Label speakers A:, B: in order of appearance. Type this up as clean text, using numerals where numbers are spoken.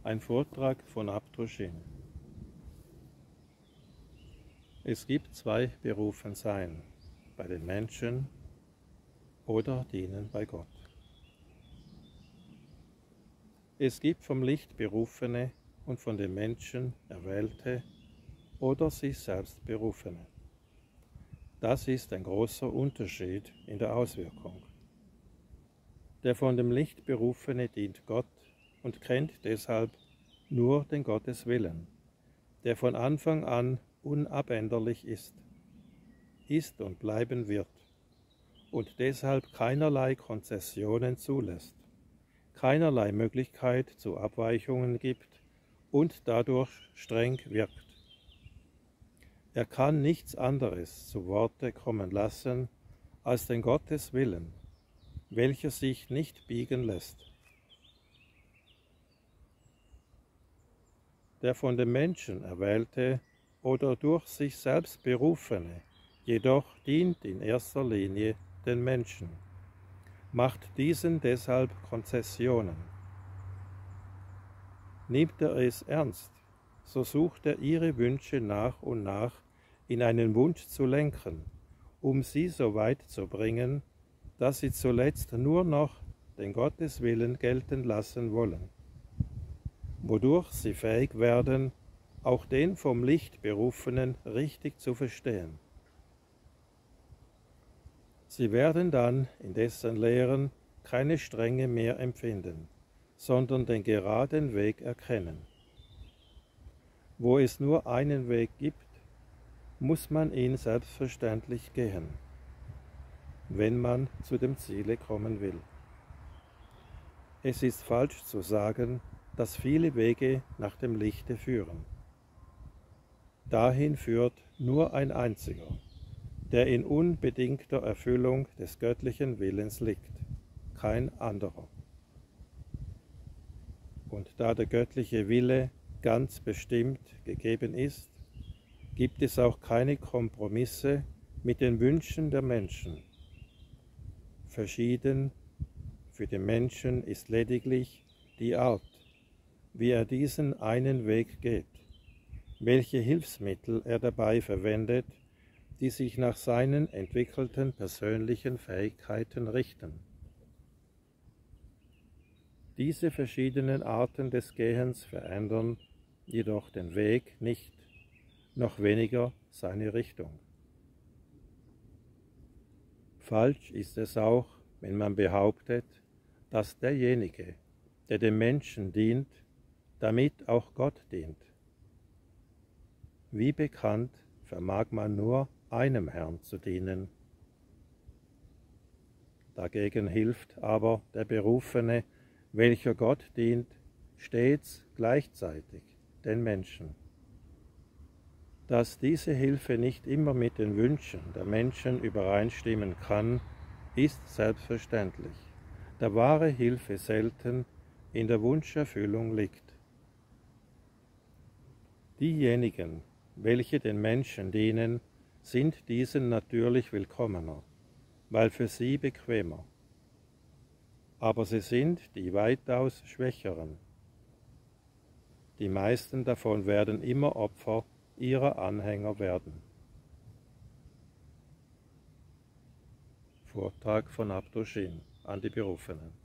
A: Ein Vortrag von Abdruschin. Es gibt zwei Berufensein, bei den Menschen oder dienen bei Gott. Es gibt vom Licht Berufene und von den Menschen Erwählte oder sich selbst Berufene. Das ist ein großer Unterschied in der Auswirkung. Der von dem Licht Berufene dient Gott und kennt deshalb nur den Gotteswillen, der von Anfang an unabänderlich ist und bleiben wird und deshalb keinerlei Konzessionen zulässt, keinerlei Möglichkeit zu Abweichungen gibt und dadurch streng wirkt. Er kann nichts anderes zu Worte kommen lassen als den Gotteswillen, welcher sich nicht biegen lässt. Der von dem Menschen Erwählte oder durch sich selbst Berufene jedoch dient in erster Linie den Menschen, macht diesen deshalb Konzessionen. Nimmt er es ernst, so sucht er ihre Wünsche nach und nach in einen Wunsch zu lenken, um sie so weit zu bringen, dass sie zuletzt nur noch den Gotteswillen gelten lassen wollen, wodurch sie fähig werden, auch den vom Licht Berufenen richtig zu verstehen. Sie werden dann in dessen Lehren keine Strenge mehr empfinden, sondern den geraden Weg erkennen. Wo es nur einen Weg gibt, muss man ihn selbstverständlich gehen, wenn man zu dem Ziele kommen will. Es ist falsch zu sagen, dass viele Wege nach dem Lichte führen. Dahin führt nur ein einziger, der in unbedingter Erfüllung des göttlichen Willens liegt, kein anderer. Und da der göttliche Wille ganz bestimmt gegeben ist, gibt es auch keine Kompromisse mit den Wünschen der Menschen. Verschieden für den Menschen ist lediglich die Art, wie er diesen einen Weg geht, welche Hilfsmittel er dabei verwendet, die sich nach seinen entwickelten persönlichen Fähigkeiten richten. Diese verschiedenen Arten des Gehens verändern jedoch den Weg nicht, noch weniger seine Richtung. Falsch ist es auch, wenn man behauptet, dass derjenige, der dem Menschen dient, damit auch Gott dient. Wie bekannt, vermag man nur einem Herrn zu dienen. Dagegen hilft aber der Berufene, welcher Gott dient, stets gleichzeitig den Menschen. Dass diese Hilfe nicht immer mit den Wünschen der Menschen übereinstimmen kann, ist selbstverständlich, da wahre Hilfe selten in der Wunscherfüllung liegt. Diejenigen, welche den Menschen dienen, sind diesen natürlich willkommener, weil für sie bequemer. Aber sie sind die weitaus Schwächeren. Die meisten davon werden immer Opfer ihrer Anhänger werden. Vortrag von Abdruschin an die Berufenen.